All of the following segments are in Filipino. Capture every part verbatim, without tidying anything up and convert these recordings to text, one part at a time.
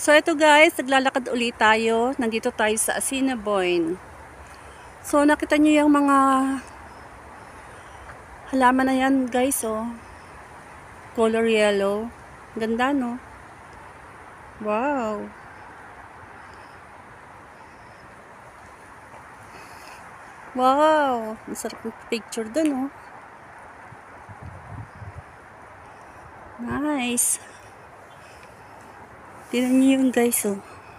So ito guys, naglalakad ulit tayo. Nandito tayo sa Assiniboine. So nakita niyo yung mga halaman na yan guys, oh. Color yellow. Ganda, no? Wow. Wow. Masarap yung picture dun, oh. Nice. Tignan niyo yun guys, oh.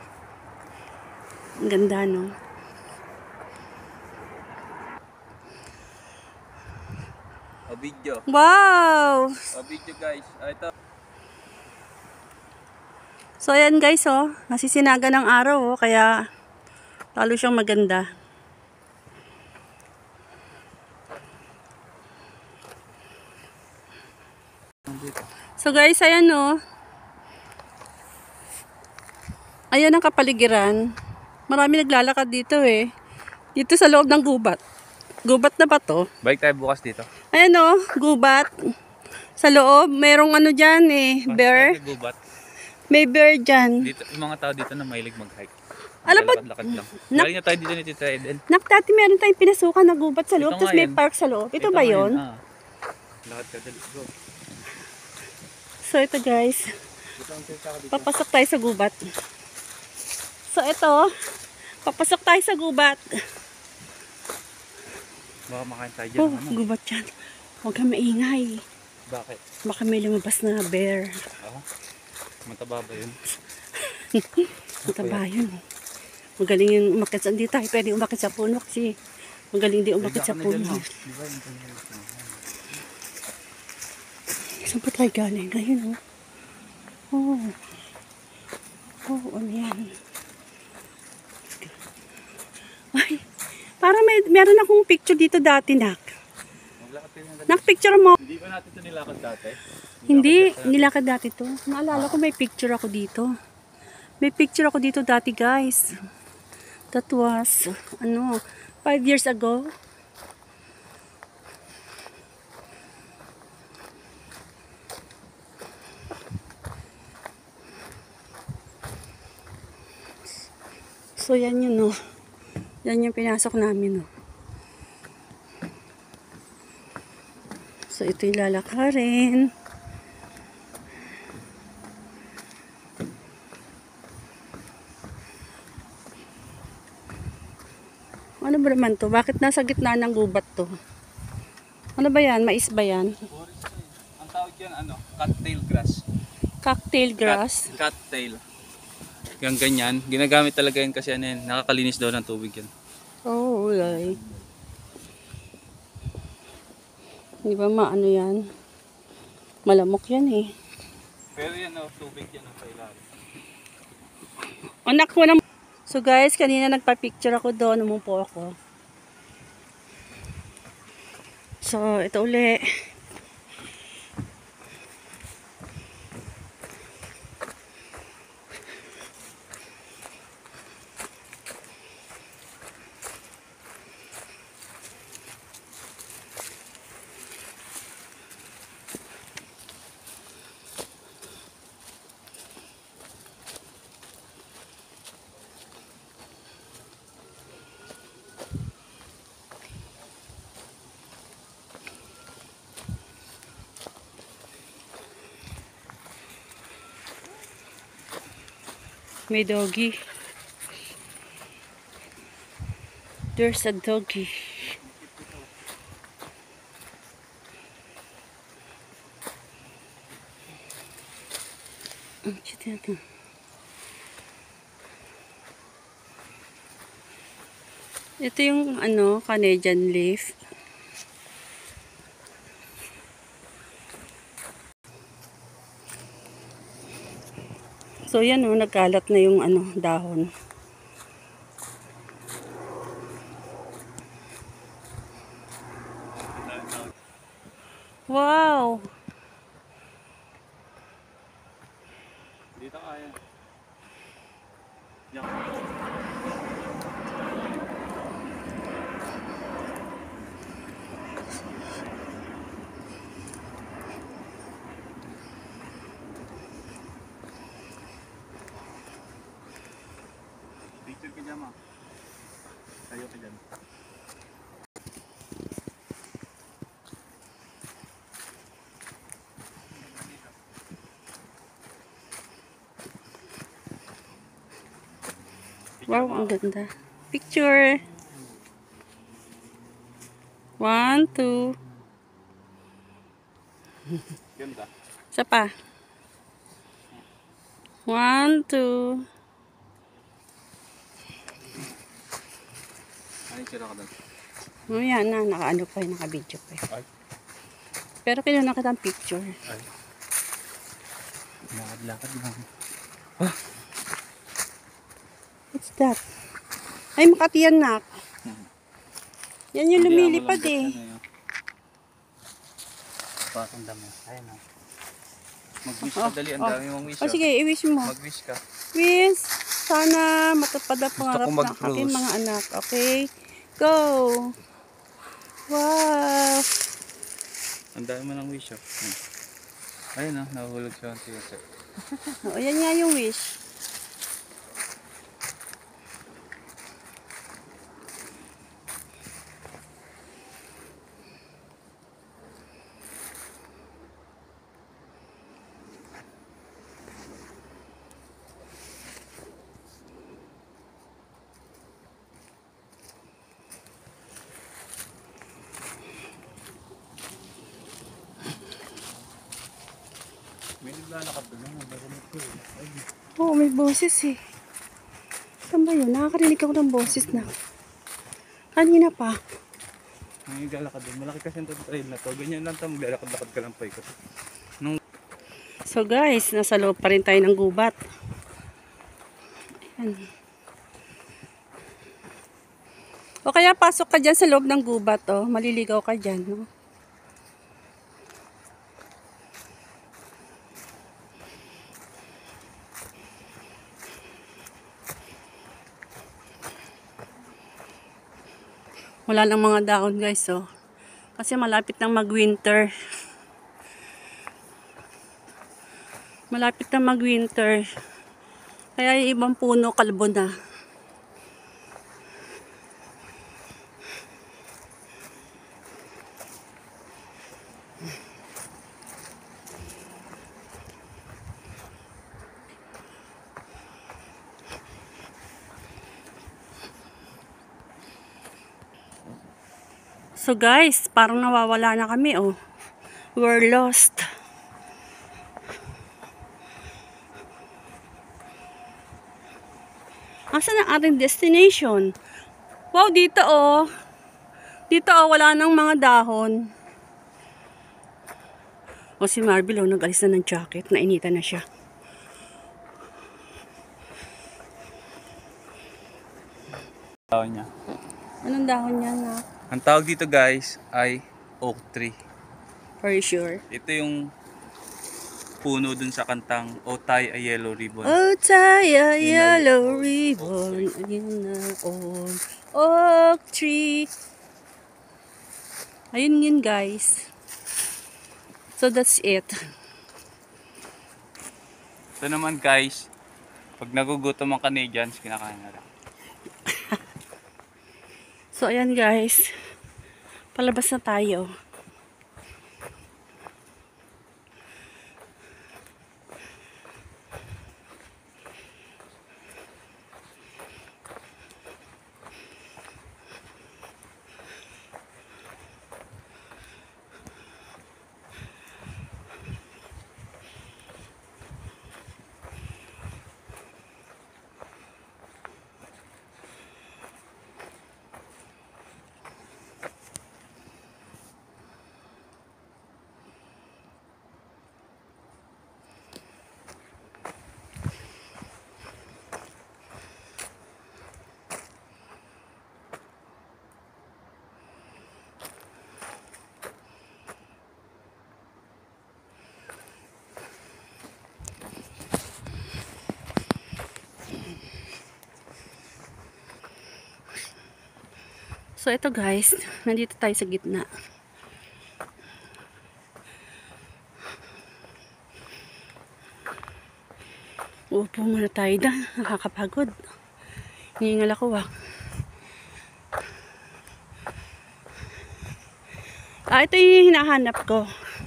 Ang ganda, no? O video. Wow! O video guys. Ah, ito. So ayan guys, oh. Nasisinaga ng araw, oh. Kaya lalo siyang maganda. So guys, ayan, oh. Ayan ang kapaligiran. Marami naglalakad dito, eh. Dito sa loob ng gubat. Gubat na ba to? Balik tayo bukas dito. Ayan, oh. Gubat. Sa loob, merong ano dyan, eh. Bear. Gubat. May bear dyan. Dito, yung mga tao dito na mahilig mag-hike. Alam ba? Lakad lang. Galing na tayo dito ni Tita Eden. Nak, dati meron tayong pinasukan na gubat sa loob. Ito Tapos nga may yan. park sa loob. Ito, Ito ba nga yun? yun, ah. Lakad ka dito. Go. So ito guys. Papasok tayo sa gubat. So ito. Papasok tayo sa gubat. Baka makain tayo dyan. Oh, Ano? gubat yan. Huwag kang maingay. Bakit? Baka may lumabas na bear. Oo. Mataba ba yun? Mataba yun. Magaling yung umakit sa... Hindi tayo pwede umakit sa puno kasi magaling din umakit sa puno. Di ba yung Saan pa tayo galing? Ngayon, oh. Oh. Oh, ano yan? Ay, para may, meron akong picture dito dati, Nak. Nak, picture mo. Hindi ba natin ito nilakad dati? Hindi, nilakad dati to. Naalala ko may picture ako dito. May picture ako dito dati, guys. That was, ano, five years ago. So, yan yun, no. Yan yung pinasok namin, no. So, ito yung lalakarin. Ano ba naman to? Bakit nasa gitna ng gubat to? Ano ba yan? Mais ba yan? Ang tawag yan, ano? Cattail grass. Cocktail grass? Cat, cattail. Yung ganyan. Ginagamit talaga yan kasi ano yan. Nakakalinis daw ng tubig yan. Oh, okay. Di ba maano yan? Malamok yan eh. Pero yan, oh, tubig yan ang kailangan. Anak ko na. So guys, kanina nagpa-picture ako doon. Umupo ako. So, ito uli. May doggy. There's a doggy. Ang cute yan. Ito yung ano, Canadian leaf. So yan, oh, nagkalat na yung ano, dahon. Wow! Dito kaya. Yan. pijama. Tayo ka dyan. Wow, ang ganda. Picture. One, two. Ganda. Isa pa. One, two. Ay, sira ka doon. O yan na, naka-ano pa yun, naka-video pa yun. Ay. Pero kinuha kita ang picture. Ay. Lakad-lakad lang. What's that? Ay, Makati yan, nak. Yan yung lumilipad eh. Patong dami. Ayan na. Mag-wish Oh, ka dali. Ang oh. dami mong wish. O sige, i-wish mo. Mag-wish ka. Wish, sana matupad ang pangarap ko ng mag-cruise. aking mga anak. Okay? Go! Wow! Ang dami mo ng wish. Oh. Hmm. Ayun na. Nahulog siya ang tiyasa. O, yan nga yung wish. May naglalakad doon. Naglalakad ko eh. Oo, may boses eh. Saan ba yun? Nakakarinig ako ng boses na. Kanina pa. May naglalakad doon. Malaki kasi yung trail na to. Ganyan lang ito. Maglalakad-lakad ka lang pa ikot. Nung... So guys, nasa loob pa rin tayo ng gubat. Ayan. O kaya pasok ka dyan sa loob ng gubat, oh. Maliligaw ka dyan, no? Wala lang mga dahon guys, oh. Kasi malapit nang mag-winter. Malapit na mag-winter. Kaya yung ibang puno kalbo na. So guys, parang nawawala na kami, oh. We're lost. Asan ang ating destination? Wow, dito oh. Dito oh, wala nang mga dahon. O si Marvel oh, nag-alis na ng jacket. Nainitan na siya. Tawag niya. Anong dahon niya na? Ang tawag dito guys ay oak tree. For sure. Ito yung puno dun sa kantang O Tie a Yellow Ribbon. Oh, tie a yellow ribbon. Ayun na on oak tree. Ayun yun guys. So that's it. Ito naman guys, pag nagugutom ang Canadians, kinakain na lang. So ayan guys. Palabas na tayo. So ito guys, nandito tayo sa gitna. Upo muna tayo na, nakakapagod. Hingal ako ah. Ah, ito yung hinahanap ko.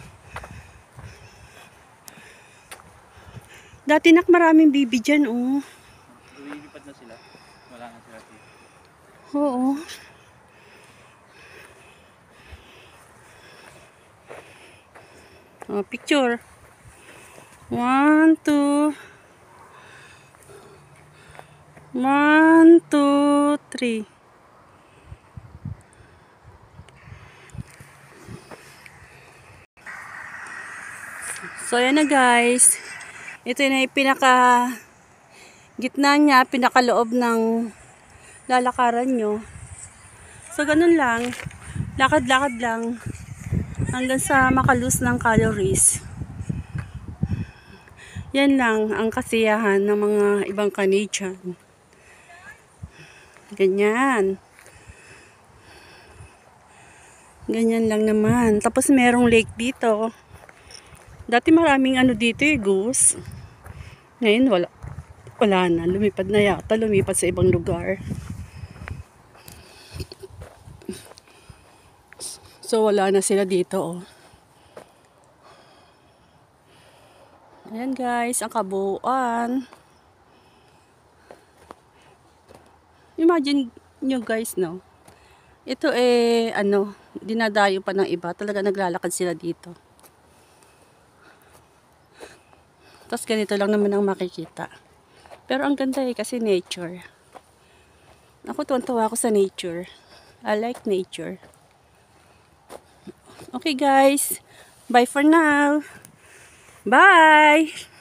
Dati nak maraming bibi dyan, oh. Lumilipat na sila. Wala na sila dito. Oo. Oh, picture. One, two. One, two, three. So, yan na guys. Ito na yung pinaka gitna niya, pinakaloob ng lalakaran nyo. So, ganun lang. Lakad-lakad lang. Hanggang sa makalus ng calories. Yan lang ang kasiyahan ng mga ibang Canadian. Ganyan. Ganyan lang naman. Tapos merong lake dito. Dati maraming ano dito eh, goose. Ngayon wala. Wala na. Lumipad na yata. Lumipad sa ibang lugar. So wala na sila dito oh. Ayan guys, ang kabuuan. Imagine nyo guys, no? Ito eh, ano, dinadayo pa ng iba. Talaga naglalakad sila dito. Tapos ganito lang naman ang makikita. Pero ang ganda eh, kasi nature. Ako tuwan-tuwa ako sa nature. I like nature. Okay guys, bye for now. Bye!